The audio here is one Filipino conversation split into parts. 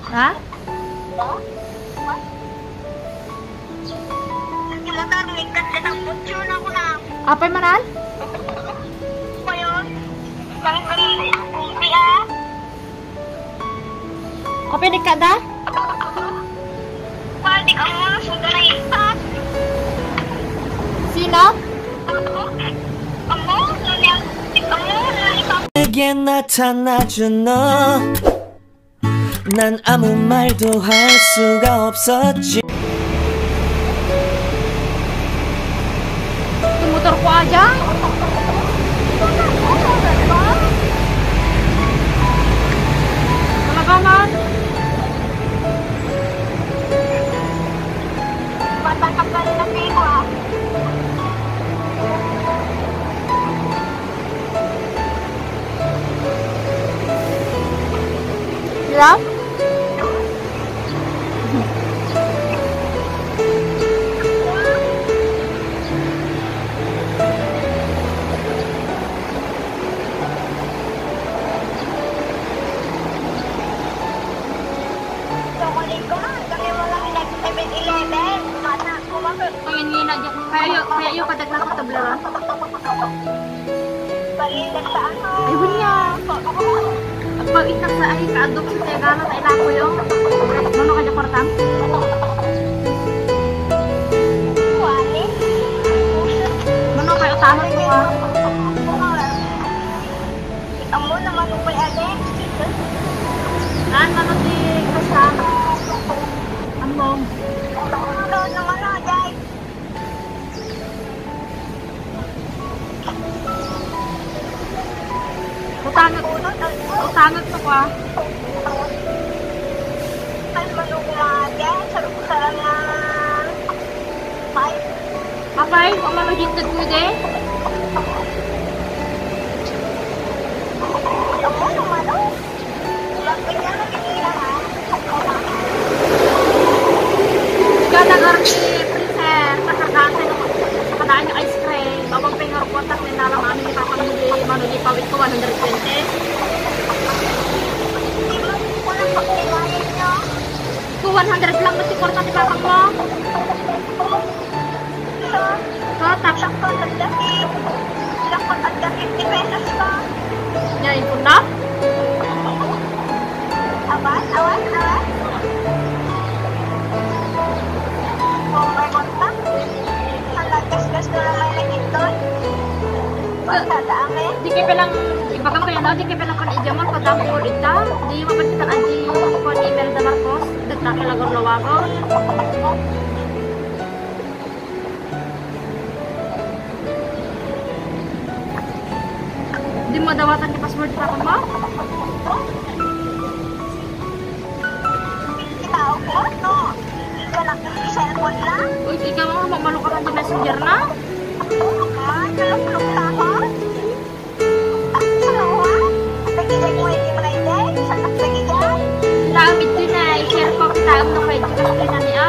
Ha? Apay manan? Kopi di kada? Sino? 내게 나타나준 너 난 아무 말도 할 수가 없었지 Itu motorku aja. Kenapa, Man? Matangkap ka rin ang pigo ah. Bilang? Pangingin aja. Kaya yuk kadagna ko tablaran. Balilan sa ano? Ay, bunya. Pag itak sa ay kaadok sa tegana sa ilako yung. Mano ka dyan kwartam? Wali? Mano kayo tanot mo ka? Amo naman mo kay Alex. Naan mano si Kasa? Among. Ano naman na, Jai? Utangot mo ka. Ay, manunga, Jai. Sarap-sarap na. Ay, Apay, kung mamagintad mo de? amo naman, oh. Bakit niya nagigila, ha? Kada garni prefer, nakadaan yung ice cream. Bawang pengar ko tak na lang ano ni papamili, mano di pawit ko 120. Hindi mo ko lang pagkilayan niyo. Ko 100 lang mati korta ti papang mo. So, So tapos lakot at daki. Lakot at daki 50 pesos ka. yain po na. Awas, awas, awas. Oh my God, ta. Halagas-gas na naman na ito. Basta dami. Di kayo palang ibagam kayo na, di kayo palang kan ijaman ko damo ko dita. Di mapatitan aji ko ni Imelda Marcos, dagta ka lagor-lawago. Di mo dawatan ni password pa ko mo? Tao ko, no? Ikaw lang yung cellphone lang. Uy, ikaw mo mamalo ka ng messenger na? Ah, nalulog na ako. Ano ha? Nagigay mo hindi mo na hindi? Saan ka nagigay? Taamit din na, i-share ko taam na kayo kasi na niya.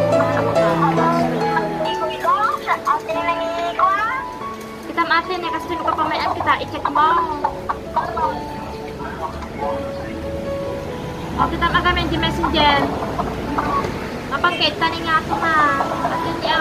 Hindi ko ito. Sa atin na nangingi ko ah. Kita atin eh, kasi sino ka pamayan kita, i-check mo. O, kita kami di messenger. Mapangkait tani nga ako na. Atin niya.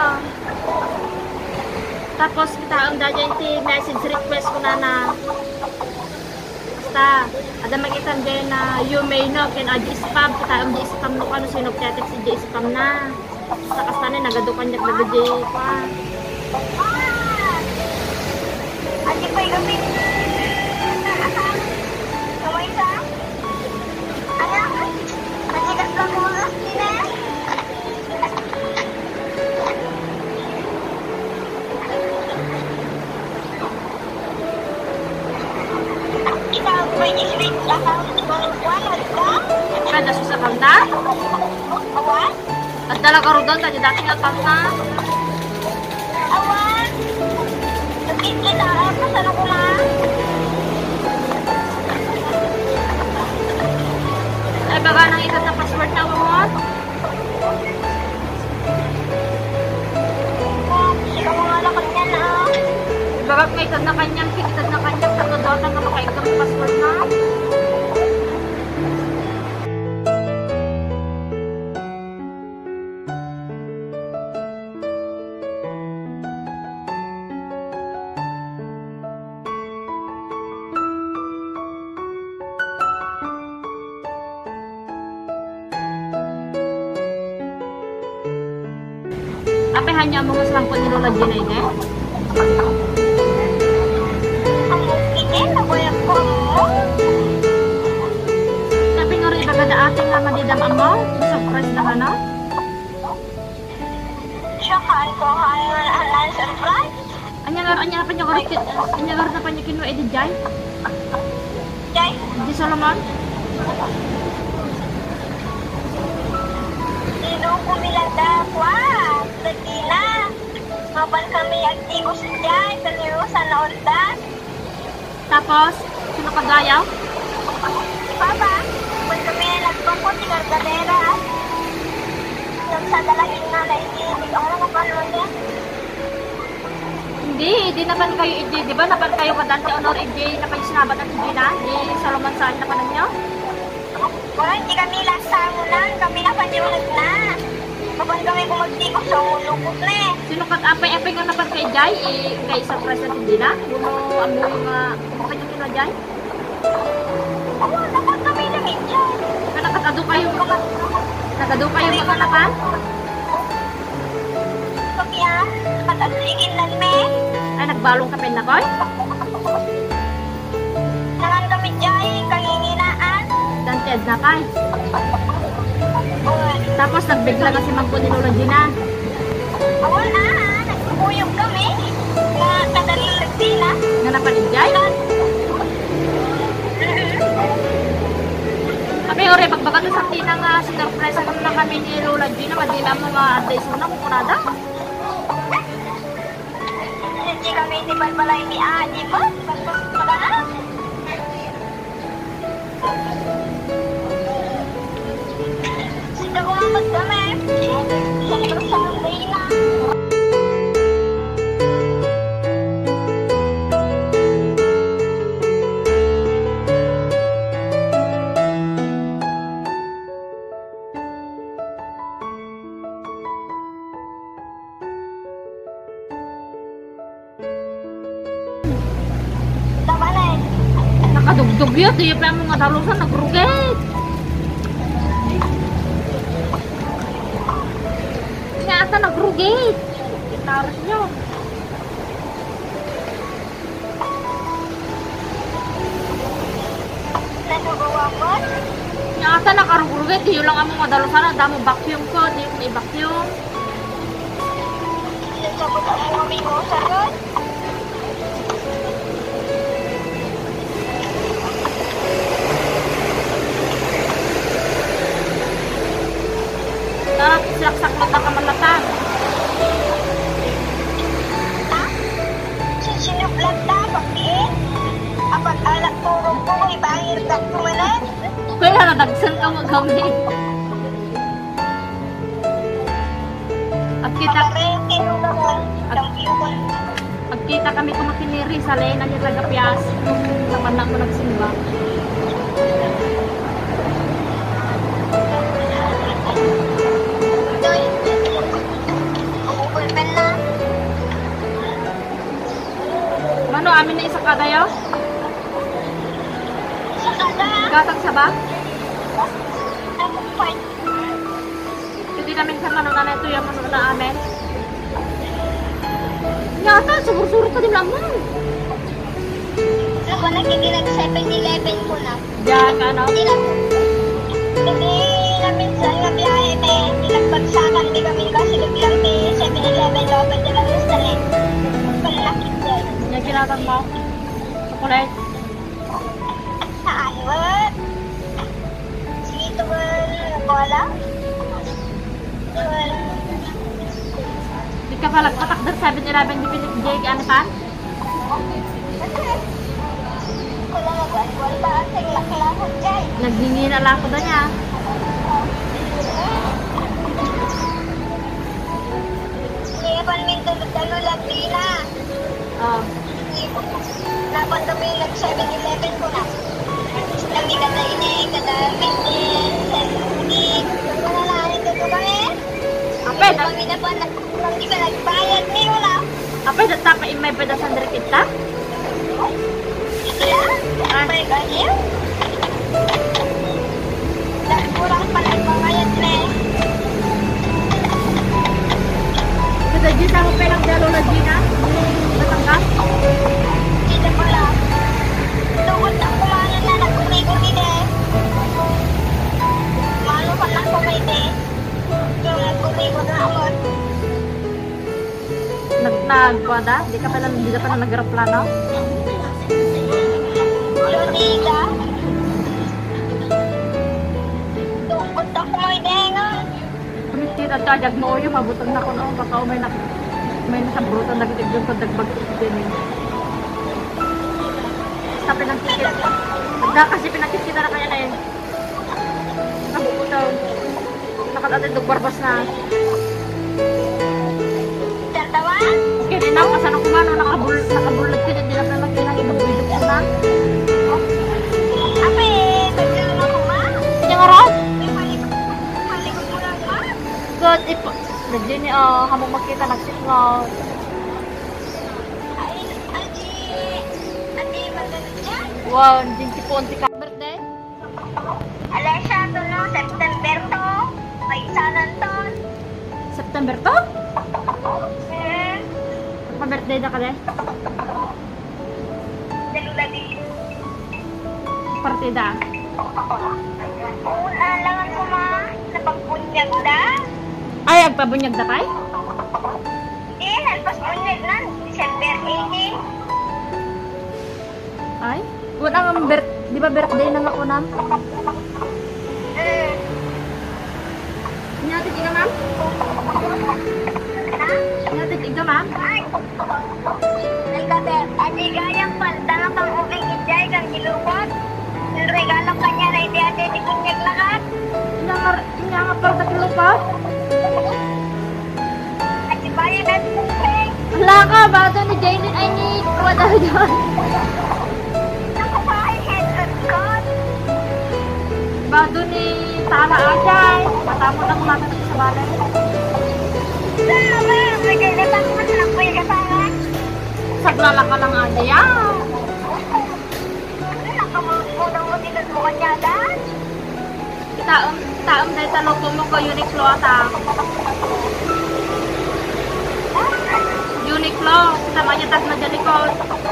Tapos kita ang dadya yung message request ko na na. Basta, ada makita dyan na you may know, can add spam. Kita ang di spam no kano sino text si di spam na. Sa kastane, nagadukan niya nagadi pa. Adi pa yung gabi. Kamay sa? Anak, nagigas lang mo ang sina. Ikaw, may iswit lang ang buwan ka? Kada sa kanta? Awan? At dala ka rin doon, tadi dating at kanta. Awan? Nagkikita ako sa nakula. Ay, baga nang ikat na password na mo mo? Ikaw mga lakad niya na. Baga may ikat na kanyang, ikat na kanyang, tagadota nga makaikat na password na. Tapi hanya mo nga salampo ni Lola Gina ini. Ini nagoyak ko mo. Tapi ngori iba kada ating nga madidam amo. Surprise na ka no? Syakaan ko hanggang anan surprise. Anya pa niya korikit. Anya na pa niya kinuha di Jai. Jay, Di Solomon. sino kumilanda kwa? Sagina. Mapan kami aktibo si Jay. Kalirusan na ordas. Tapos, sino kagayaw? Papa, kung kami nagpapot si Gargadera. Nagsadalagin nga na hindi ko alam kung ano niya. Hindi napan kayo EJ, di ba? Napan kayo kadante honor EJ, napan yung sinabat ng EJ na, di Solomon saan napan ninyo? Wala, hindi kami lasangunan. Kami na paniulag na. Kapag kami kumagtikos sa ulukot na eh. Sino kag-apay-apay nga napan kay Jai, kay isang present hindi na? Uno, amoy nga, kumakain yung kino Jai? Oo, dapat kami namin dyan. Nakakado kayo mga napan? Kaya, katagligin na me. Ay, nagbalong ka pen na koy? Nangan kami dyan, kanginginaan. Danted na kay. Oo, Tapos nagbigla nga si Mangko ni Lola Gina. wala, nagbubuyog kami. Mga kadalilag sila. Nga napan EJ? Abi, ore, pagbagat sa tina nga, sinurpresa naman na kami ni Lola Gina, madila mo nga advice mo na kung kunada. Hindi kami di balbalay ni Adi mo. Magana. Sino kumamag kami? Sino sa Leyla? Tama na eh. Nakadugdug yun, di pa mga dalusan, nagrugit. Nga ata nagrugit. Taros nyo. Nasugawa ko. Nga ata nakarugit, di yun lang ang mga dalusan, ang damo vacuum ko, di yung i-vacuum. Sasabot ang mga amigo sa road. Tarap, silaksak mo na kamalatan. Ha? Sinublag na, pag-iin. Apag alak turong ko, ibangir ka kumanan. Kaya nadagsan ka magamit. Makarete mo naman. Kampiyon. Pagkita kami kumakiniri sa lena niya tagapyas. Naman na mo nagsimba. Doy. Bukul pen na. Mano, amin na isa kadayo? Sa kada. Gatag sa ba? Ang fight. Hindi namin sa mano na ito yung mano na amin. Yata, sugur-sugur ka din lang mo. Ako nakikinig 7-Eleven ko na. Diyan ka, no? Hindi namin sa nga biyahe me. Nilagbagsakan di kami kasi biglang may 7-Eleven lobat na lang sa rin. Panlakit dyan. Yan kinatag mo. Chocolate. Saan what? Sige ito ba wala? Di ka pala patakdar 7-Eleven di pinik Jay ano pan? Wala na ba? Wala sa laklakot dyan. Nagdingin na lang ko doon niya. Sige pa namin tulog-talo lagi na. Oh. Dapat kami nag-7-Eleven ko na. Kami kada ini, kada 20, wala na, ito ko kami. Ape, Kami na pa, hindi ka nagbayad ni wala. ape, data pa imay pa da sandri kita? Ito yan? May ganyan? Kurang pa nagbayad na eh. nagwada? Di ka pala nag-aeroplano? Lodiga. Tungkot mo idengon. Kumitira ka, jag mo yung mabutang na ko noon. Baka may nasabrutan na kitig doon kung dagbag din eh. Basta pinagkikit. Kasi pinagkikita na kaya na eh. Nabubutaw. Nakatatid barbas na. Dalawa? Okay, di na ako kasano kumano. Nakabulot ko din. Di na pala makinang ibag-bilog ko na. Ape, nagkaroon ako ma. Sige nga rin. Malikot mo lang ma. Good. Nandiyan ni hamong makita nagsignal. Ay, adi, magaling dyan. Wow, nandiyan si Ponti ka. Birthday? Alesya, ito no, September to. May isanan to. September to? Hmm, Magpa-birthday na ka rin? dalula din. Partida. Una lang ako ma, napagpunyag na. Ay, agpabunyag na kay? Hindi, nalpas punyag na, December 18. Ay? Wala nga, di ba birthday na nga ko nam? Hmm, Inyatig ka, ma'am? ha? Inyatig ka, ma'am? Ay, nagkabe, adi gayang palda nga pang ubing ijay kang kilupot. Yung regalo kanya na hindi ate di punyag lahat. Inya nga para sa kilo pa? At si bayan at hey, Wala ka, bato ni Jaylin ay ni kuha daw dyan. nakupahay headset ko. Bato ni Tala Ajay. Matamo na kumata na sa balay. Sama, maganda pa naman lang po yung kasama. Saglala ka lang Ajay, ah. Nakamulong mo dito sa kanya dahil. Taom dahil taloto mo ko Uniqlo ata. Uniqlo, sama niya tag na dyan likod.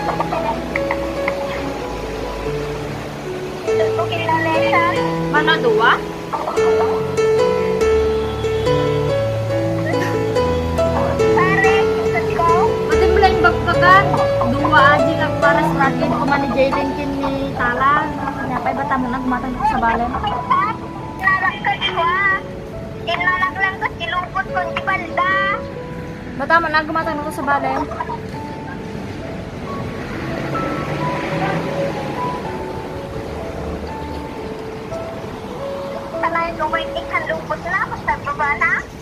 Ito kilala siya. Mana dua? Pare, isot ko. Pati mo lang bagbagan. Dua aji lang para sa rakin ko man ni Jaylin kin ni Tala. Nyapay ba tamo na gumatang sa balay? Nalangkot ko ah. Kinalak lang ko, kilungkot ko di balda. Bata man na gumatang ko sa balay. Sanay ko may ikan lungkot na, basta baba na.